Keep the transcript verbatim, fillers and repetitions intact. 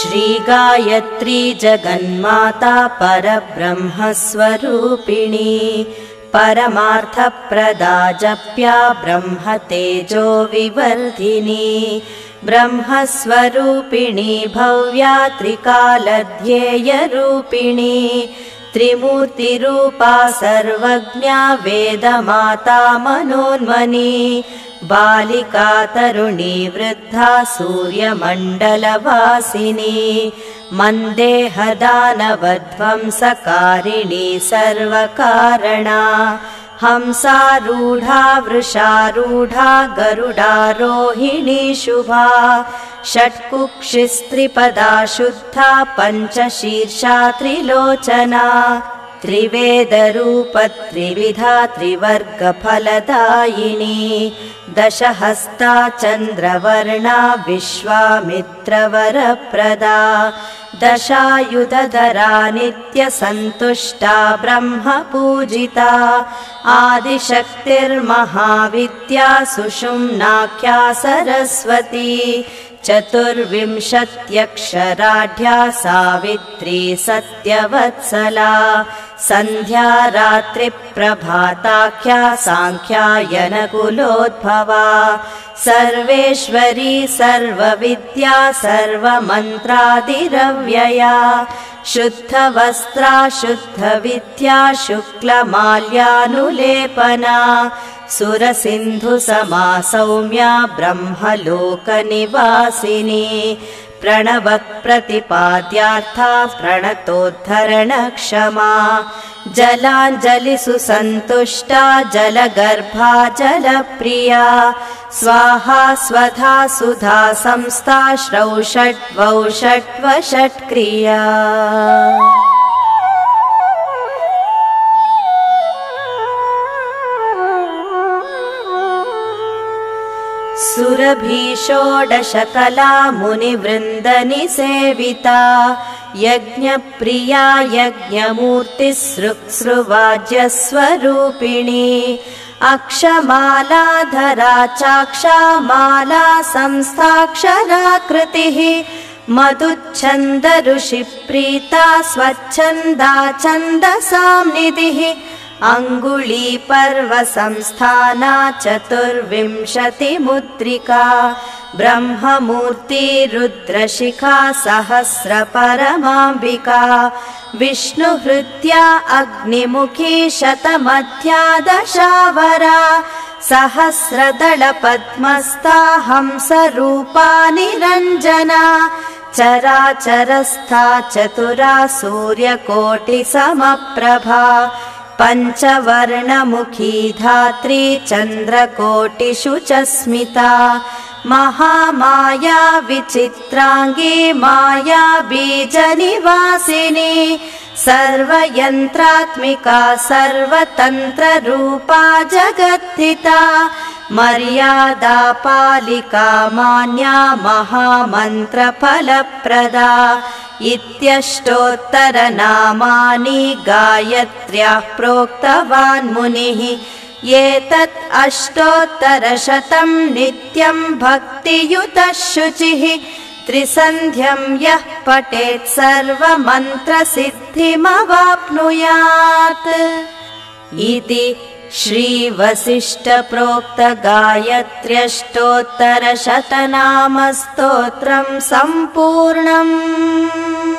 श्रीगायत्री जगन्माता परब्रह्मस्वरूपिणी परमार्थप्रदा जप्या ब्रह्मतेजो विवर्धिनी ब्रह्मस्वरूपिणी भव्या त्रिकालध्येयरूपिणी त्रिमूर्तिरूपा सर्वज्ञा वेदमाता मनोन्मनी बालिका तरुणी वृद्धा सूर्यमण्डलवासिनी मन्देहदानवध्वंसकारिणी सर्वकारणा हंसारूढा वृषारूढा गरुडारोहिणी शुभा षट्कुक्षिस्त्रिपदा शुद्धा पञ्चशीर्षा त्रिलोचना त्रिवेदरूप त्रिविधा त्रिवर्गफलदायिनी दशहस्ता चन्द्रवर्णा विश्वामित्रवरप्रदा दशायुधधरा नित्यसन्तुष्टा ब्रह्मपूजिता आदिशक्तिर्महाविद्या सुषुम्नाख्या सरस्वती चतुर्विंशत्यक्षराढ्या सावित्री सत्यवत्सला सन्ध्या रात्रिप्रभाताख्या साङ्ख्यायनकुलोद्भवा सर्वेश्वरी सर्वविद्या सर्वमन्त्रादिरव्यया शुद्धवस्त्रा शुद्धविद्या शुक्लमाल्यानुलेपना सुरसिन्धुसमा सौम्या ब्रह्मलोकनिवासिनी प्रणवप्रतिपाद्यार्था प्रणतोद्धरणक्षमा जलाञ्जलिसुसन्तुष्टा जलगर्भा जलप्रिया स्वाहा स्वधा सुधा संस्था श्रौषट्वौषट्वषट्क्रिया सुरभि षोडशकला मुनिवृन्दनिसेविता यज्ञप्रिया यज्ञमूर्तिसृक्सृवाज्यस्वरूपिणी अक्षमालाधरा चाक्षामाला संस्थाक्षराकृतिः मधुच्छन्दऋषिप्रीता स्वच्छन्दा छन्दसां निधिः अङ्गुली पर्वसंस्थाना चतुर्विंशतिमुद्रिका ब्रह्ममूर्ति रुद्रशिखा सहस्रपरमाम्बिका विष्णुहृद्या अग्निमुखी शतमध्या दशावरा सहस्रदलपद्मस्था हंसरूपा निरञ्जना चराचरस्था चतुरा सूर्यकोटिसमप्रभा पञ्चवर्णमुखी धात्री चन्द्रकोटिषु च स्मिता महामाया विचित्राङ्गी माया बीजनिवासिनी सर्वयन्त्रात्मिका सर्वतन्त्ररूपा जगद्धिता मर्यादा पालिका मान्या महामन्त्रफलप्रदा इत्यष्टोत्तरनामानि गायत्र्याः प्रोक्तवान् मुनिः एतत् अष्टोत्तरशतं नित्यं भक्तियुतः शुचिः त्रिसन्ध्यं यः पठेत् सर्वमन्त्रसिद्धिमवाप्नुयात् इति श्रीवसिष्ठप्रोक्तगायत्र्यष्टोत्तरशतनामस्तोत्रं सम्पूर्णम्।